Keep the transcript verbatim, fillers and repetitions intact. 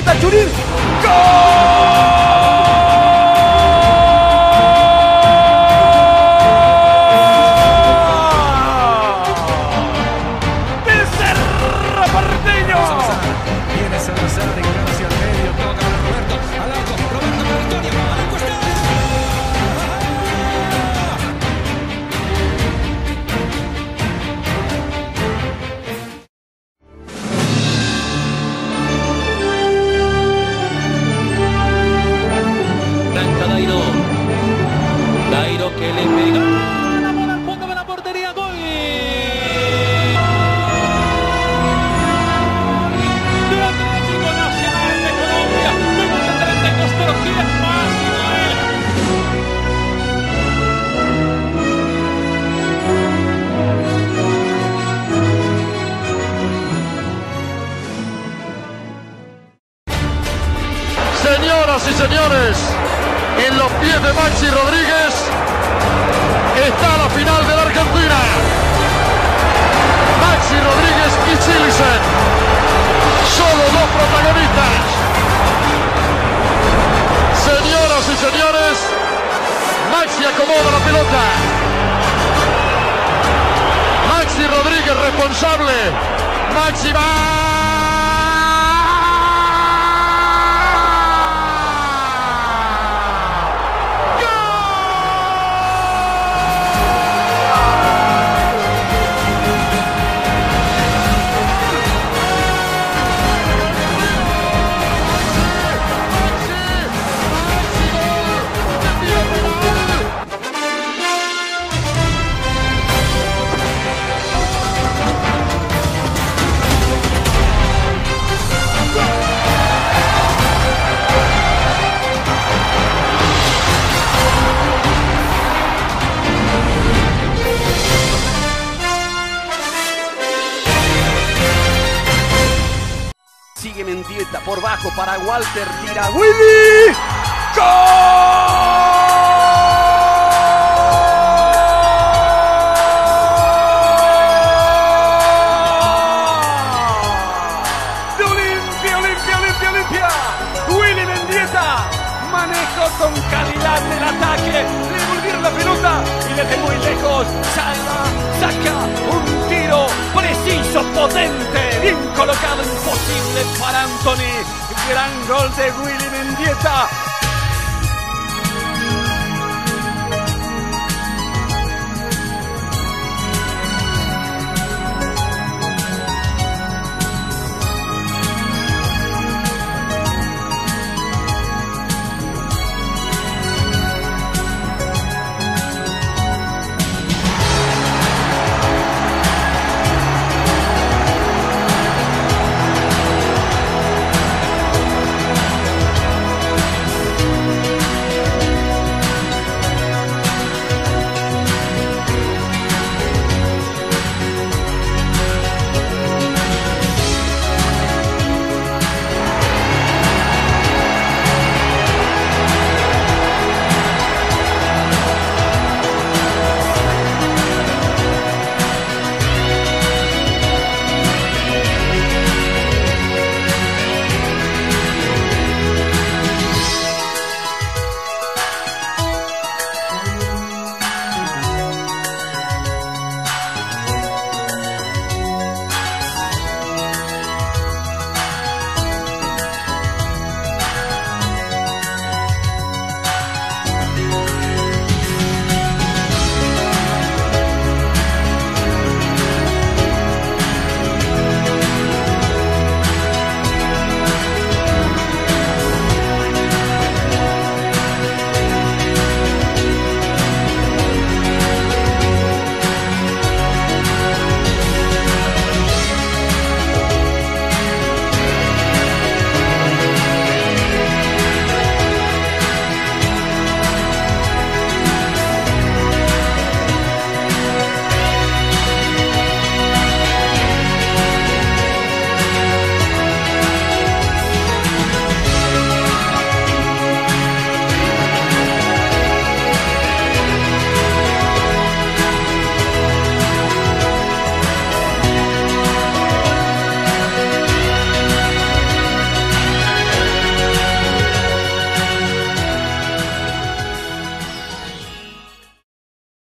pelota Junín. ¡Gol! Dairo que le pega la bola al fondo de la portería, gol de Atlético Nacional de Colombia, menos de treinta y dos, pero ¿quién más si no es? Señoras y señores, en los pies de Maxi Rodríguez está la final de la Argentina. Maxi Rodríguez y Silicen, solo dos protagonistas. Señoras y señores, Maxi acomoda la pelota. Maxi Rodríguez responsable. Maxi va. Sigue Mendieta por bajo para Walter, tira Willy. ¡Gol! De Olimpia, Olimpia, Olimpia, Olimpia. Willy Mendieta, manejo con calidad del ataque, le devolvieron la pelota y desde muy lejos salva, saca un tiro preciso, potente, bien colocado, imposible para Anthony. Gran gol de Willy Mendieta.